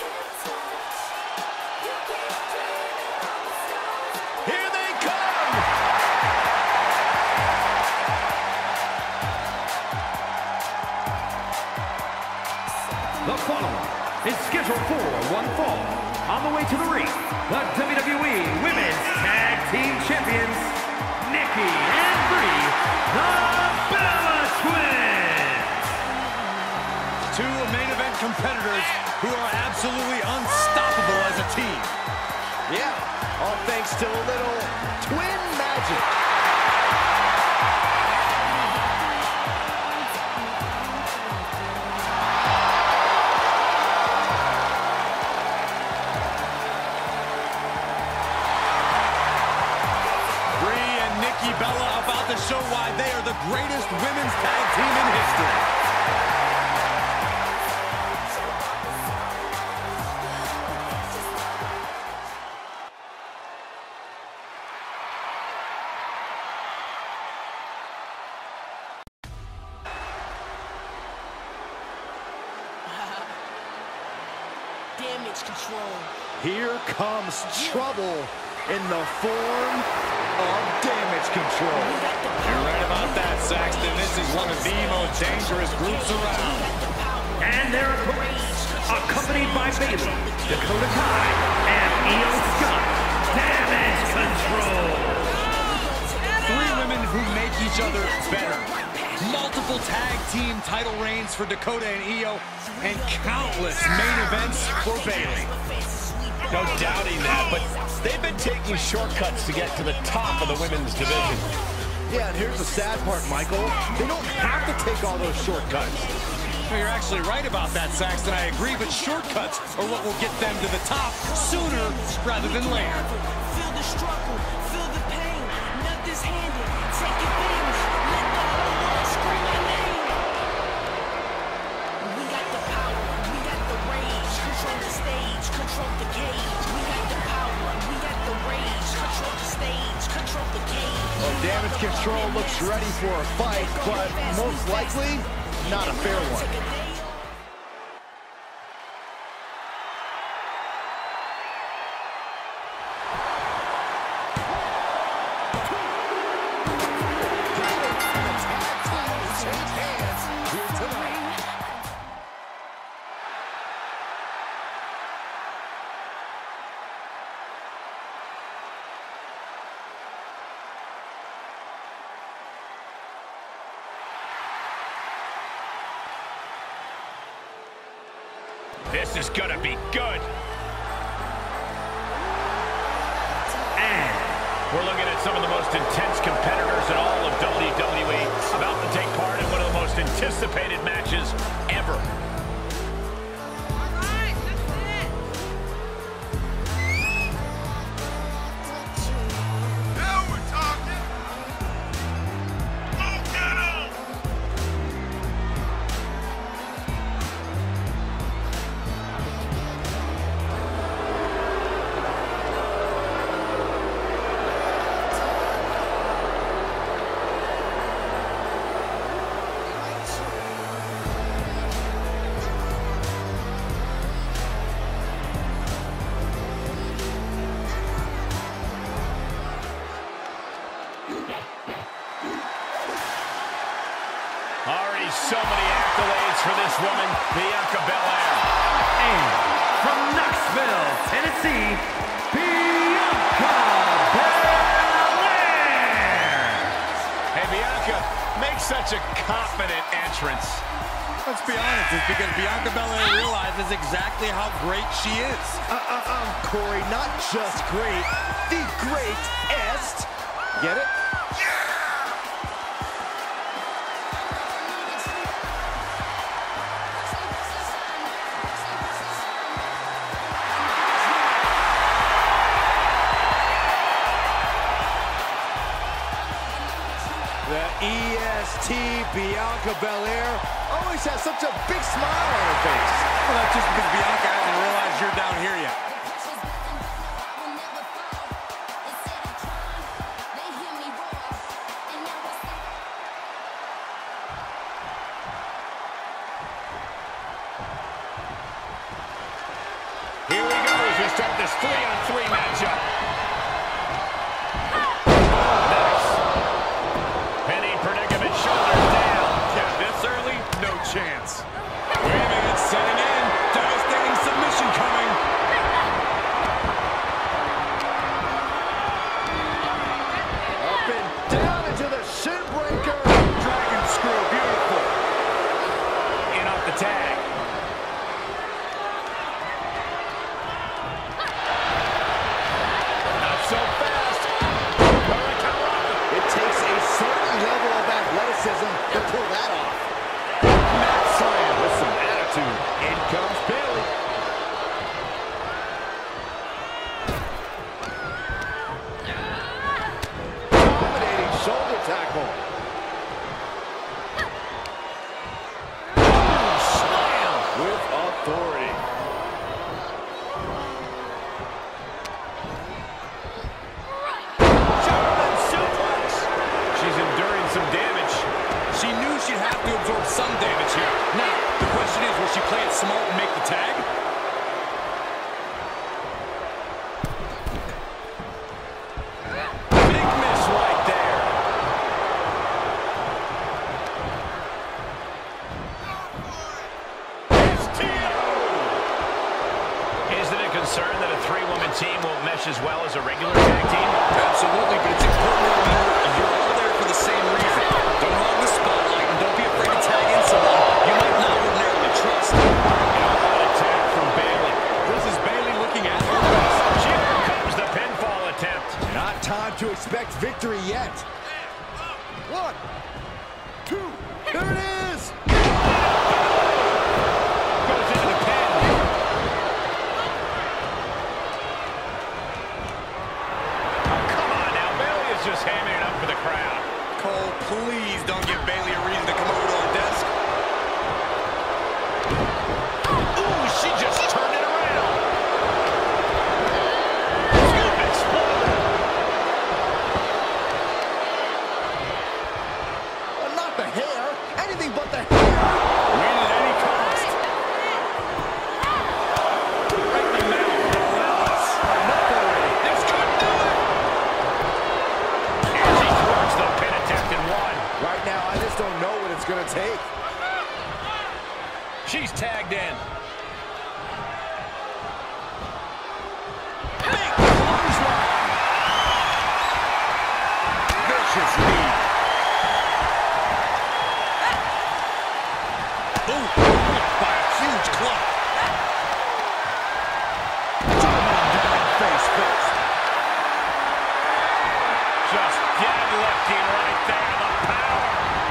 Here they come! The following is scheduled for one fall. On the way to the ring, the WWE Women's Tag Team Champions, Nikki and Brie, the Bella Twins. Two main event competitors who are absolutely unstoppable as a team. Yeah, all thanks to a little twin magic. Brie and Nikki Bella about to show why they are the greatest women's tag team in history. Damage control. Here comes trouble in the form of damage control. You're right about that, Saxton. This is one of the most dangerous groups around. And their opponents, accompanied by Bayley, Dakota Kai, and Io Scott, Damage Control. Three women who make each other better. Multiple tag team title reigns for Dakota and Io, and countless main events for Bayley. No doubting that, but they've been taking shortcuts to get to the top of the women's division. Yeah, and here's the sad part, Michael. They don't have to take all those shortcuts. Well, you're actually right about that, Saxton. I agree, but shortcuts are what will get them to the top sooner rather than later. Feel the struggle, feel the pain. Nothing's handed, take advantage. Let the whole world scream your name. We got the power, we got the rage. Control the stage, control the cage. We got the power, we got the rage. Control the stage, control the cage. Well, damage control looks ready for a fight, but most likely, not a fair one. This is gonna be good. And We're looking at some of the most intense competitors in all of WWE about to take part in one of the most anticipated matches ever. Already so many accolades for this woman, Bianca Belair. And from Knoxville, Tennessee, Bianca Belair. Hey, Bianca, make such a confident entrance. Let's be honest, it's because Bianca Belair realizes exactly how great she is. Corey, not just great, the greatest. Get it? The EST Bianca Belair always has such a big smile on her face. Well, that's just because Bianca hasn't realized you're down here yet. start this 3-on-3 matchup. Penny predicament, shoulders down. Yeah, this early, no chance. Wait a minute, setting in. Devastating submission coming. Up and down into the shin breaker. Dragon screw, beautiful. In off the tag. Not so fast. It takes a certain level of athleticism to pull that off. Mat slam with some attitude. In comes Bayley. Dominating shoulder tackle. Slam. With authority. German suplex. She's enduring some damage. She knew she'd have to absorb some damage here. Now, the question is, will she play it smart and make the tag? Big miss right there. Is it a concern that a 3-woman team won't mesh as well as a regular tag team? Absolutely, but it's important to remember you're all there for the same reason. Don't hog the spotlight and don't be afraid to tag in someone you might not ordinarily trust. An attack from Bayley. This is Bayley looking at her best. Here comes the pinfall attempt. Not time to expect victory yet. 1, 2, there it is! Goes into the pin. Oh, come on now. Bayley is just hamming it up for the crowd. Cole, please don't give Bayley a reason to come over to our desk. Ooh, she just turned it around. Scoop exploder. Not the hair, anything but the hair. Win at any cost. Right in the middle. Relentless. This could do it. And she thwarts the pin attempt in one. Right now, I just don't know what it's gonna take. She's tagged in. Big clothesline. Vicious knee. Ooh, by a huge club. Down face first. Just deadlifting right there. The power.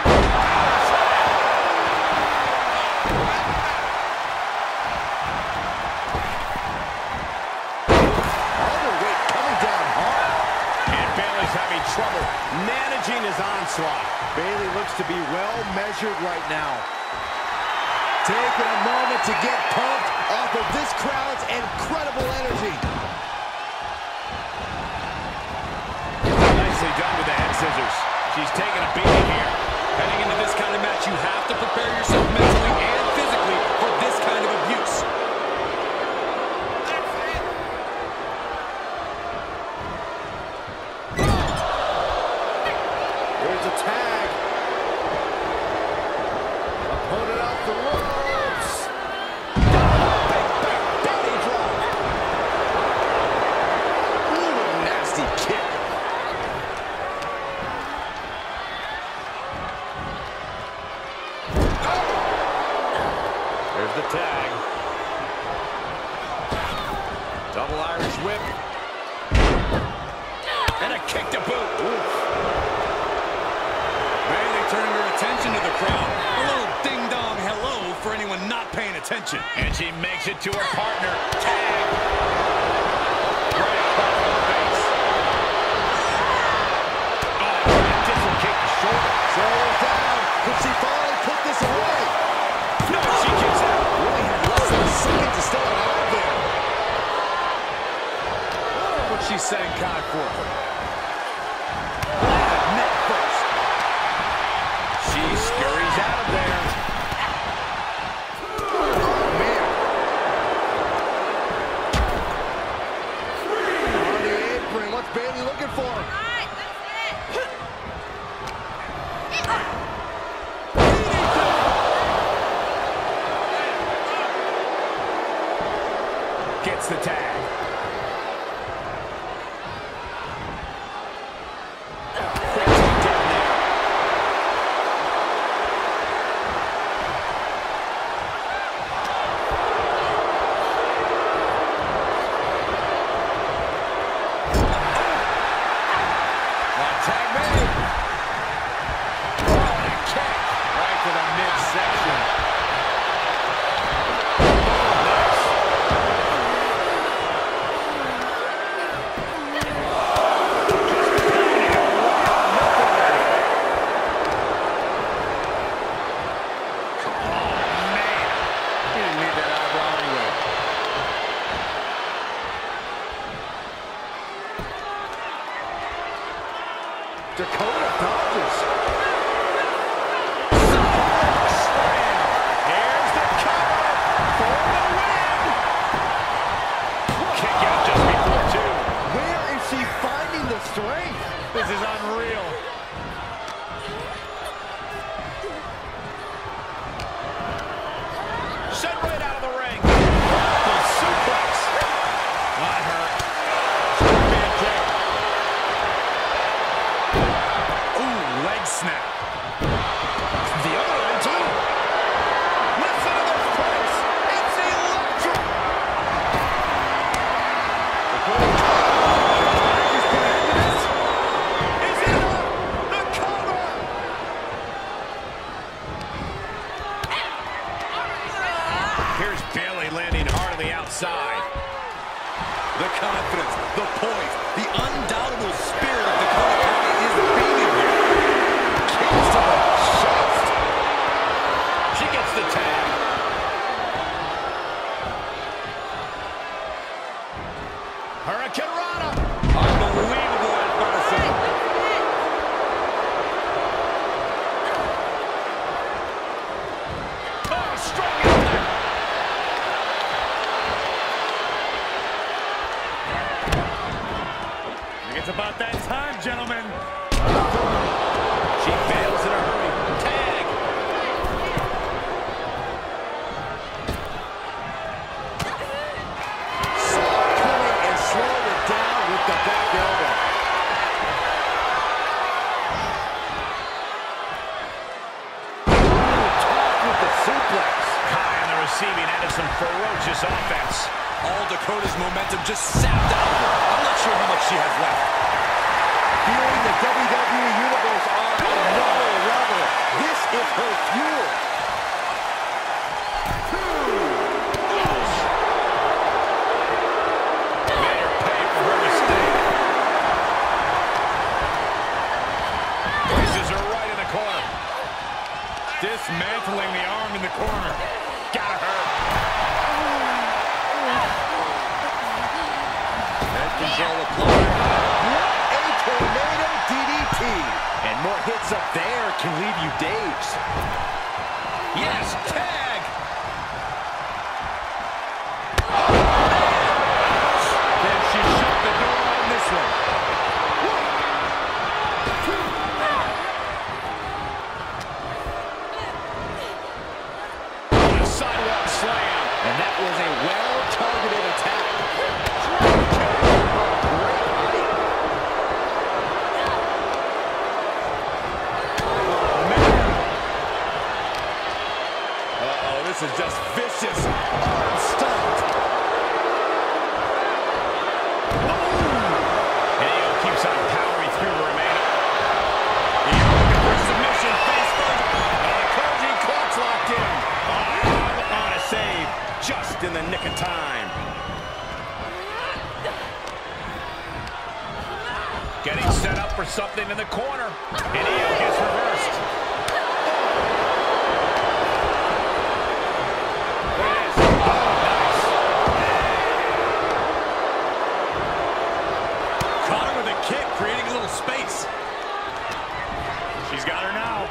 Underweight coming down hard. And Bayley's having trouble. Managing his onslaught. Bayley looks to be well measured right now. Taking a moment to get pumped off of this crowd's incredible energy. Nicely done with the head scissors. She's taking a beating here. Heading into this kind of match, you have to prepare yourself mentally and physically for this kind of abuse. There's a tag. Opponent off the ropes. Belly drop. Ooh, nasty kick. There's the tag. Double Irish whip. And a kick to boot. Bayley turning her attention to the crowd. A little ding-dong hello for anyone not paying attention. And she makes it to her partner. Tag. Right across the face. Oh, trying to dislocate the shoulder. Shoulders down. Could she finally put this away? No, she kicks out. Really had less than a second to stay alive there. What she's setting Kai for. Neck first. She scurries out of there. Oh, man. Here's Bayley landing hard on the outside. The confidence, the poise, the undoubtable spirit of Dakota Kai is beaming here. Kicks to the chest. She gets the tag. Hurricane Rana. Unbelievable athleticism. Oh, strong in there. It's about that time, gentlemen. She fails in a hurry. Tag. Saw it coming and slowed it down with the back elbow. Tossed with the suplex. Kai on the receiving end of some ferocious offense. All Dakota's momentum just sapped out of her. I'm not sure how much she has left. Feeling the WWE Universe on another level. This is her fuel. Made her pay for her mistake. Places her right in the corner. Dismantling the arm in the corner. Gotta hurt. Head control applied. A tornado DDT. And more hits up there can leave you dazed. Yes, tag. Can she shut the door on this one? A sidewalk slam. And that was a well-targeted attack. Uh-oh, this is just vicious. Arm stomped. And Io keeps on powering through the remainder. Io looking for a submission face first. And the Koji clock's locked in. On a save. Just in the nick of time. Getting set up for something in the corner. And Io gets reversed. There it is. Oh, nice. Caught her with a kick, creating a little space. She's got her now.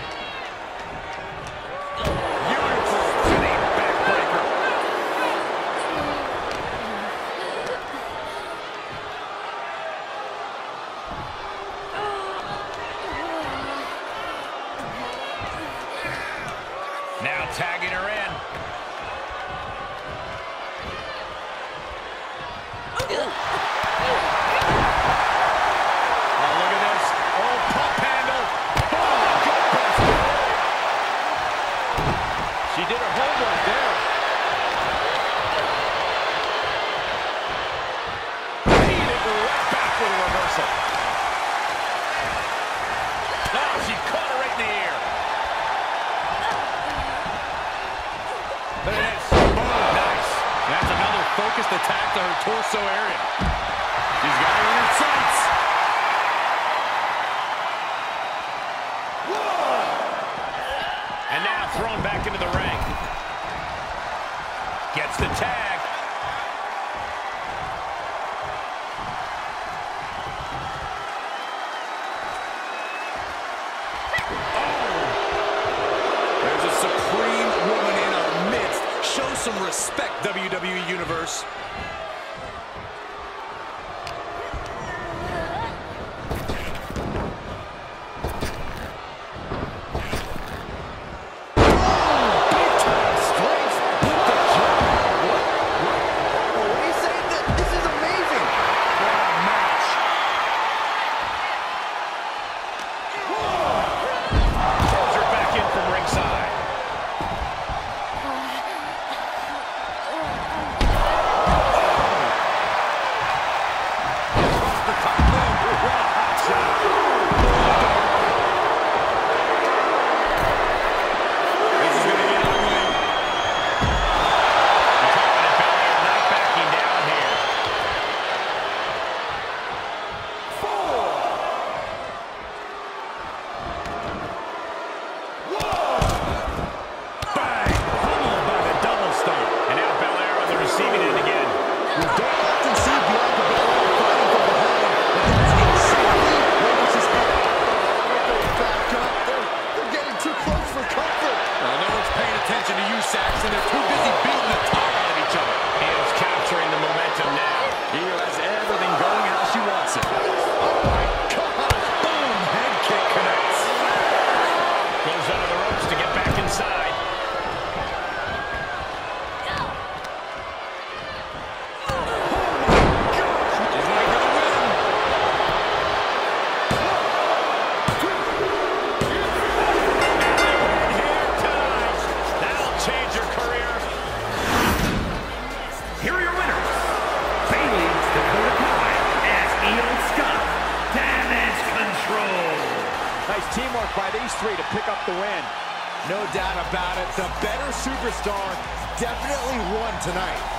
Beautiful spinning backbreaker. Now tagging her in. Oh, look at this. Oh, pump handle. Oh, gut buster. She did her homework there. Beat it right back with a reversal. Oh, she caught her right in the ear. There it is. Oh, nice. That's another focused attack to her torso area. She's got her in her sights. And now thrown back into the ring. Gets the tag. There's a supreme woman in our midst. Show some respect, WWE Universe. and they're too busy beating the tar out of each other. Io's capturing the momentum now. Io has everything going how she wants it. Oh my God! Boom! Head kick connects. Goes under the ropes to get back inside. Nice teamwork by these three to pick up the win. No doubt about it, the better superstar definitely won tonight.